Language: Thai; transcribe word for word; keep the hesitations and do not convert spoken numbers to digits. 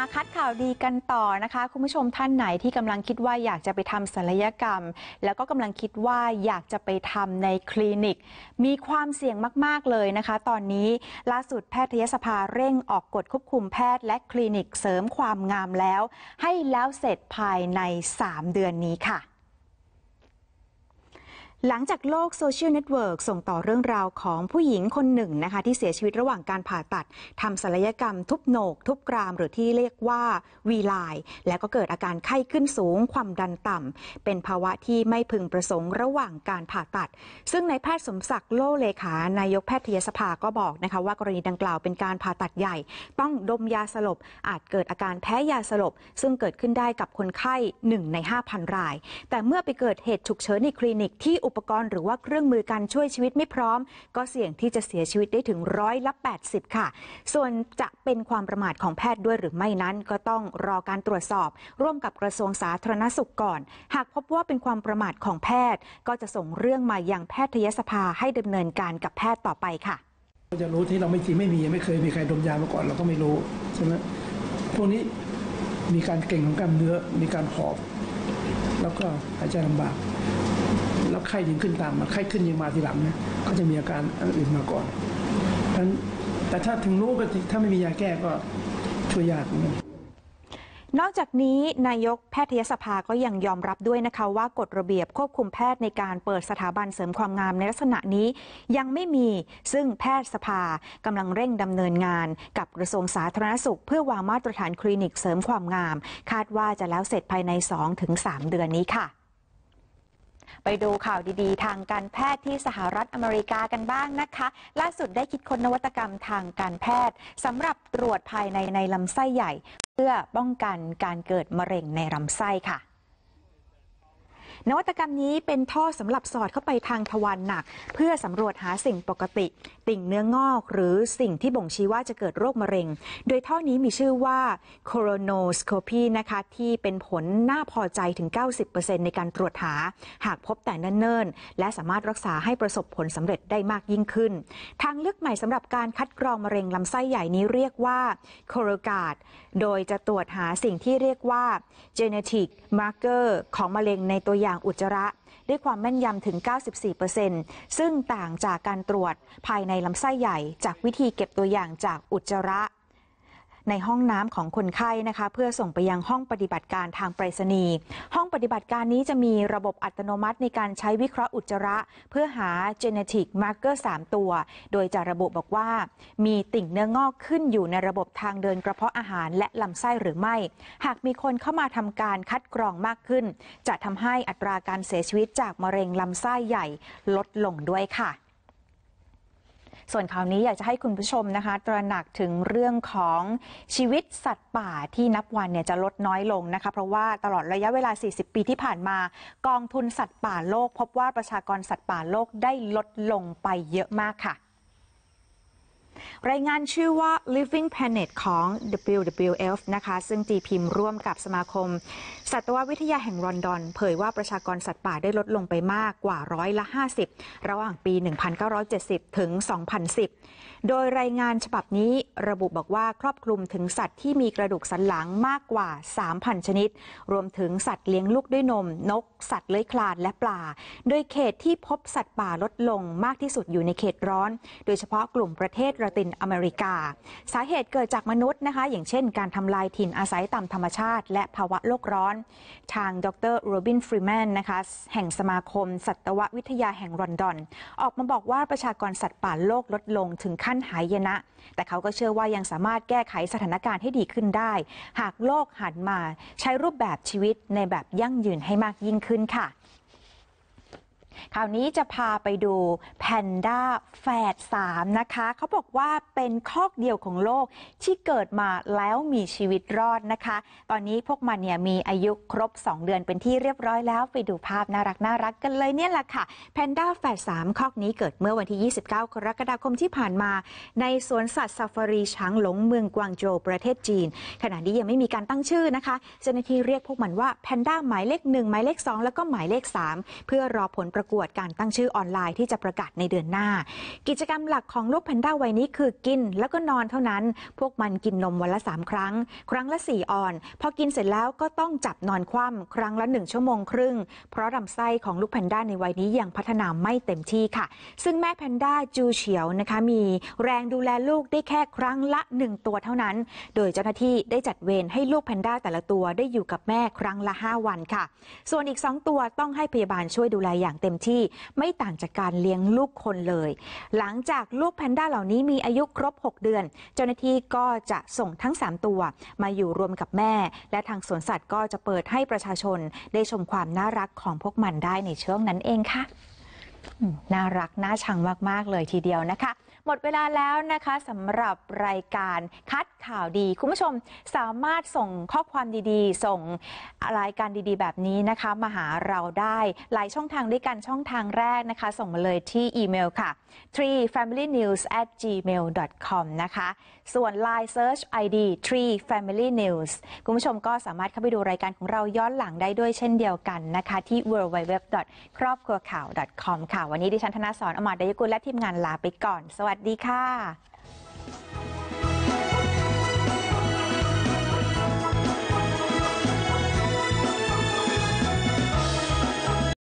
คัดข่าวดีกันต่อนะคะคุณผู้ชมท่านไหนที่กำลังคิดว่าอยากจะไปทำศัลยกรรมแล้วก็กำลังคิดว่าอยากจะไปทำในคลินิกมีความเสี่ยงมากๆเลยนะคะตอนนี้ล่าสุดแพทยสภาเร่งออกกฎควบคุมแพทย์และคลินิกเสริมความงามแล้วให้แล้วเสร็จภายในสามเดือนนี้ค่ะหลังจากโลกโซเชียลเน็ตเวิร์กส่งต่อเรื่องราวของผู้หญิงคนหนึ่งนะคะที่เสียชีวิตระหว่างการผ่าตัดทำศัลยกรรมทุบโหนกทุบกรามหรือที่เรียกว่าวีไลน์และก็เกิดอาการไข้ขึ้นสูงความดันต่ำเป็นภาวะที่ไม่พึงประสงค์ระหว่างการผ่าตัดซึ่งนายแพทย์สมศักดิ์โลเลขานายกแพทยสภาก็บอกนะคะว่ากรณีดังกล่าวเป็นการผ่าตัดใหญ่ต้องดมยาสลบอาจเกิดอาการแพ้ยาสลบซึ่งเกิดขึ้นได้กับคนไข้หนึ่งใน ห้าพัน รายแต่เมื่อไปเกิดเหตุฉุกเฉินในคลินิกที่อุปกรณ์หรือว่าเครื่องมือการช่วยชีวิตไม่พร้อมก็เสี่ยงที่จะเสียชีวิตได้ถึงร้อยละแปดสิบค่ะส่วนจะเป็นความประมาทของแพทย์ด้วยหรือไม่นั้นก็ต้องรอการตรวจสอบร่วมกับกระทรวงสาธารณสุขก่อนหากพบว่าเป็นความประมาทของแพทย์ก็จะส่งเรื่องมายังแพทยสภาให้ดำเนินการกับแพทย์ต่อไปค่ะเราจะรู้ที่เราไม่จริงไม่มีไม่เคยมีใครดมยามาก่อนเราก็ไม่รู้ใช่ไหมพวกนี้มีการเก่งของกล้ามเนื้อมีการหอบแล้วก็หายใจลำบากแล้วไข้ยิงขึ้นตามมาไข้ขึ้นยิงมาทีหลังเนี่ยก็จะมีอาการอื่นมาก่อนเพราะฉะนั้นแต่ถ้าถึงรู้ก็ถ้าไม่มียาแก้ก็ช่วยยากนะนอกจากนี้นายกแพทยสภาก็ยังยอมรับด้วยนะคะว่ากฎระเบียบควบคุมแพทย์ในการเปิดสถาบันเสริมความงามในลักษณะนี้ยังไม่มีซึ่งแพทยสภากำลังเร่งดำเนินงานกับกระทรวงสาธารณสุขเพื่อวางมาตรฐานคลินิกเสริมความงามคาดว่าจะแล้วเสร็จภายใน สองถึงสาม เดือนนี้ค่ะไปดูข่าวดีๆทางการแพทย์ที่สหรัฐอเมริกากันบ้างนะคะล่าสุดได้คิดค้นนวัตกรรมทางการแพทย์สำหรับตรวจภายในในลำไส้ใหญ่เพื่อป้องกันการเกิดมะเร็งในลำไส้ค่ะนวัตกรรมนี้เป็นท่อสำหรับสอดเข้าไปทางทวารหนักเพื่อสำรวจหาสิ่งปกติติ่งเนื้องอกหรือสิ่งที่บ่งชี้ว่าจะเกิดโรคมะเร็งโดยท่อนี้มีชื่อว่า colonoscopy นะคะที่เป็นผลน่าพอใจถึง เก้าสิบเปอร์เซ็นต์ ในการตรวจหาหากพบแต่เนิ่นๆและสามารถรักษาให้ประสบผลสำเร็จได้มากยิ่งขึ้นทางเลือกใหม่สำหรับการคัดกรองมะเร็งลำไส้ใหญ่นี้เรียกว่า Cologuard โดยจะตรวจหาสิ่งที่เรียกว่า genetic marker ของมะเร็งในตัวอย่างอุจจาระด้วยความแม่นยำถึง เก้าสิบสี่เปอร์เซ็นต์ ซึ่งต่างจากการตรวจภายในลำไส้ใหญ่จากวิธีเก็บตัวอย่างจากอุจจาระในห้องน้ำของคนไข้นะคะเพื่อส่งไปยังห้องปฏิบัติการทางไปรษณีย์ห้องปฏิบัติการนี้จะมีระบบอัตโนมัติในการใช้วิเคราะห์อุจจาระเพื่อหา genetic marker สามตัวโดยจะระบุบอกว่ามีติ่งเนื้องอกขึ้นอยู่ในระบบทางเดินกระเพาะอาหารและลำไส้หรือไม่หากมีคนเข้ามาทำการคัดกรองมากขึ้นจะทำให้อัตราการเสียชีวิตจากมะเร็งลำไส้ใหญ่ลดลงด้วยค่ะส่วนข่าวนี้อยากจะให้คุณผู้ชมนะคะตระหนักถึงเรื่องของชีวิตสัตว์ป่าที่นับวันเนี่ยจะลดน้อยลงนะคะเพราะว่าตลอดระยะเวลาสี่สิบปีที่ผ่านมากองทุนสัตว์ป่าโลกพบว่าประชากรสัตว์ป่าโลกได้ลดลงไปเยอะมากค่ะรายงานชื่อว่า Living Planet ของ ดับเบิลยู ดับเบิลยู เอฟ นะคะซึ่งตีพิมพ์ร่วมกับสมาคมสัตววิทยาแห่งลอนดอนเผยว่าประชากรสัตว์ป่าได้ลดลงไปมากกว่าร้อยละห้าสิบระหว่างปี หนึ่งพันเก้าร้อยเจ็ดสิบ ถึง สองพันสิบ โดยรายงานฉบับนี้ระบุบอกว่าครอบคลุมถึงสัตว์ที่มีกระดูกสันหลังมากกว่า สามพัน ชนิดรวมถึงสัตว์เลี้ยงลูกด้วยนมนกสัตว์เลื้อยคลานและปลาโดยเขตที่พบสัตว์ป่าลดลงมากที่สุดอยู่ในเขตร้อนโดยเฉพาะกลุ่มประเทศละตินอเมริกาสาเหตุเกิดจากมนุษย์นะคะอย่างเช่นการทำลายถิ่นอาศัยตามธรรมชาติและภาวะโลกร้อนทางดรโรบินฟรีแมนนะคะแห่งสมาคมสัตววิทยาแห่งลอนดอนออกมาบอกว่าประชากรสัตว์ป่าโลกลดลงถึงขั้นหายนะแต่เขาก็เชื่อว่ายังสามารถแก้ไขสถานการณ์ให้ดีขึ้นได้หากโลกหันมาใช้รูปแบบชีวิตในแบบยั่งยืนให้มากยิ่งขึ้นค่ะคราวนี้จะพาไปดูแพนด้าแฝดสามนะคะเขาบอกว่าเป็นคอกเดียวของโลกที่เกิดมาแล้วมีชีวิตรอดนะคะตอนนี้พวกมันเนี่ยมีอายุครบสองเดือนเป็นที่เรียบร้อยแล้วไปดูภาพน่ารักน่ารักกันเลยเนี่ยแหละค่ะแพนด้าแฝดสามคอกนี้เกิดเมื่อวันที่ยี่สิบเก้ากรกฎาคมที่ผ่านมาในสวนสัตว์ซาฟารีช้างหลงเมืองกวางโจวประเทศจีนขณะนี้ยังไม่มีการตั้งชื่อนะคะเจ้าหน้าที่เรียกพวกมันว่าแพนด้าหมายเลขหนึ่งหมายเลขสองแล้วก็หมายเลขสามเพื่อรอผลประประกวดการตั้งชื่อออนไลน์ที่จะประกาศในเดือนหน้ากิจกรรมหลักของลูกแพนด้าวัยนี้คือกินแล้วก็นอนเท่านั้นพวกมันกินนมวันละสามครั้งครั้งละสี่ออนพอกินเสร็จแล้วก็ต้องจับนอนคว่ำครั้งละหนึ่งชั่วโมงครึ่งเพราะลำไส้ของลูกแพนด้าในวัยนี้ยังพัฒนาไม่เต็มที่ค่ะซึ่งแม่แพนด้าจูเฉียวนะคะมีแรงดูแลลูกได้แค่ครั้งละหนึ่งตัวเท่านั้นโดยเจ้าหน้าที่ได้จัดเวรให้ลูกแพนด้าแต่ละตัวได้อยู่กับแม่ครั้งละห้าวันค่ะส่วนอีกสองตัวต้องให้พยาบาลช่วยดูแลอย่างเต็มที่ไม่ต่างจากการเลี้ยงลูกคนเลยหลังจากลูกแพนด้าเหล่านี้มีอายุครบหกเดือนเจ้าหน้าที่ก็จะส่งทั้งสามตัวมาอยู่รวมกับแม่และทางสวนสัตว์ก็จะเปิดให้ประชาชนได้ชมความน่ารักของพวกมันได้ในช่วงนั้นเองค่ะน่ารักน่าชังมากๆเลยทีเดียวนะคะหมดเวลาแล้วนะคะสำหรับรายการคัดข่าวดีคุณผู้ชมสามารถส่งข้อความดีๆส่งรายการดีๆแบบนี้นะคะมาหาเราได้หลายช่องทางด้วยกันช่องทางแรกนะคะส่งมาเลยที่อีเมลค่ะ ทรี แฟมิลี่นิวส์ แอท จีเมล ดอท คอม นะคะส่วน ไลน์ Search ไอ ดี ทรี แฟมิลี่นิวส์ คุณผู้ชมก็สามารถเข้าไปดูรายการของเราย้อนหลังได้ด้วยเช่นเดียวกันนะคะที่ ดับเบิลยู ดับเบิลยู ดับเบิลยู ดอท ครอบครัวข่าว ดอท คอม ค่ะวันนี้ดิฉันธนาสร อมร ดยกุลและทีมงานลาไปก่อนสวัสดีค่ะ